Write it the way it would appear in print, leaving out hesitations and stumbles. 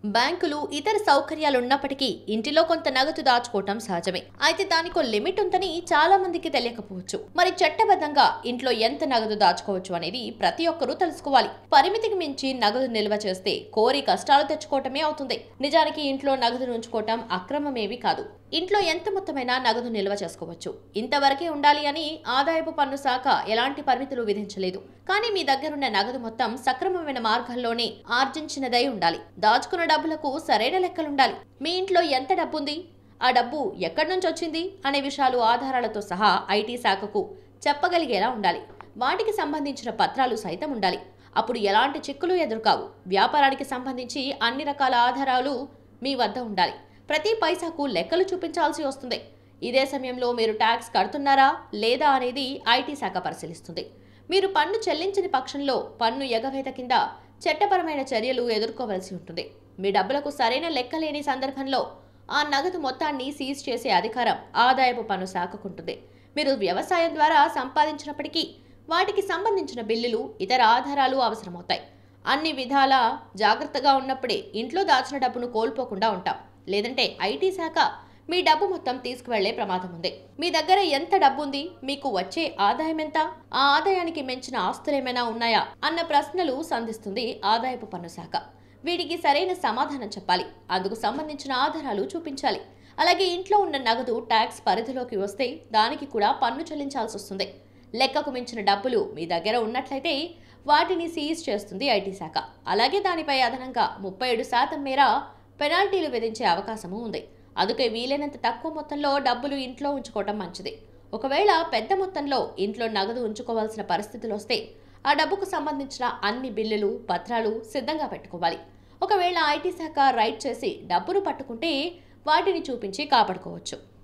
బ్యాంకులు ఇతర సౌకర్యాలు ఉన్నప్పటికీ ఇంటిలో కొంత నగదు దాచుకోవటం సహజమే. అయితే దానికో లిమిట్ ఉందని చాలా మందికి తెలియకపోవచ్చు. మరి చట్టబద్ధంగా ఇంట్లో ఎంత నగదు దాచుకోవచ్చు అనేది ప్రతి ఒక్కరూ తెలుసుకోవాలి. పరిమితికి మించి నగదు నిల్వ చేస్తే కోరి కష్టాలు తెచ్చుకోవటమే అవుతుంది. నిజానికి ఇంట్లో నగదు ఉంచుకోవటం అక్రమమేవి కాదు. ఇంట్లో ఎంత మొత్తమైనా నగదు నిల్వ చేసుకోవచ్చు. ఇంతవరకే ఉండాలి అని ఆదాయపు పన్ను శాఖ ఎలాంటి పరిమితులు విధించలేదు. కానీ మీ దగ్గరున్న నగదు మొత్తం సక్రమమైన మార్గాల్లోనే ఆర్జించినదై ఉండాలి. దాచుకున్న డబ్బులకు సరైన లెక్కలుండాలి. మీ ఇంట్లో ఎంత డబ్బుంది, ఆ డబ్బు ఎక్కడి నుంచి వచ్చింది అనే విషయాలు ఆధారాలతో సహా ఐటీ శాఖకు చెప్పగలిగేలా ఉండాలి. వాటికి సంబంధించిన పత్రాలు సైతం ఉండాలి. అప్పుడు ఎలాంటి చిక్కులు ఎదురుకావు. వ్యాపారానికి సంబంధించి అన్ని రకాల ఆధారాలు మీ వద్ద ఉండాలి. ప్రతి పైసాకు లెక్కలు చూపించాల్సి వస్తుంది. ఇదే సమయంలో మీరు ట్యాక్స్ కడుతున్నారా లేదా అనేది ఐటీ శాఖ పరిశీలిస్తుంది. మీరు పన్ను చెల్లించని పక్షంలో పన్ను ఎగవేత కింద చట్టపరమైన చర్యలు ఎదుర్కోవలసి ఉంటుంది. మీ డబ్బులకు సరైన లెక్క లేని సందర్భంలో ఆ నగదు మొత్తాన్ని సీజ్ చేసే అధికారం ఆదాయపు పన్ను శాఖకుంటుంది. మీరు వ్యవసాయం ద్వారా సంపాదించినప్పటికీ వాటికి సంబంధించిన బిల్లులు, ఇతర ఆధారాలు అవసరమవుతాయి. అన్ని విధాలా జాగ్రత్తగా ఉన్నప్పుడే ఇంట్లో దాచిన డబ్బును కోల్పోకుండా ఉంటాం. లేదంటే ఐటీ శాఖ మీ డబ్బు మొత్తం తీసుకువెళ్లే ప్రమాదం ఉంది. మీ దగ్గర ఎంత డబ్బు ఉంది, మీకు వచ్చే ఆదాయం ఎంత, ఆ ఆదాయానికి మించిన ఆస్తులేమైనా ఉన్నాయా అన్న ప్రశ్నలు సంధిస్తుంది ఆదాయపు పన్ను శాఖ. వీటికి సరైన సమాధానం చెప్పాలి. అందుకు సంబంధించిన ఆధారాలు చూపించాలి. అలాగే ఇంట్లో ఉన్న నగదు ట్యాక్స్ పరిధిలోకి వస్తే దానికి కూడా పన్ను చెల్లించాల్సి వస్తుంది. లెక్కకు మించిన డబ్బులు మీ దగ్గర ఉన్నట్లయితే వాటిని సీజ్ చేస్తుంది ఐటీ శాఖ. అలాగే దానిపై అదనంగా 37% మేర పెనాల్టీలు విధించే అవకాశము ఉంది. అందుకే వీలైనంత తక్కువ మొత్తంలో డబ్బులు ఇంట్లో ఉంచుకోవటం మంచిది. ఒకవేళ పెద్ద మొత్తంలో ఇంట్లో నగదు ఉంచుకోవాల్సిన పరిస్థితులు వస్తే ఆ డబ్బుకు సంబంధించిన అన్ని బిల్లులు, పత్రాలు సిద్ధంగా పెట్టుకోవాలి. ఒకవేళ ఐటీ శాఖ రైడ్ చేసి డబ్బును పట్టుకుంటే వాటిని చూపించి కాపాడుకోవచ్చు.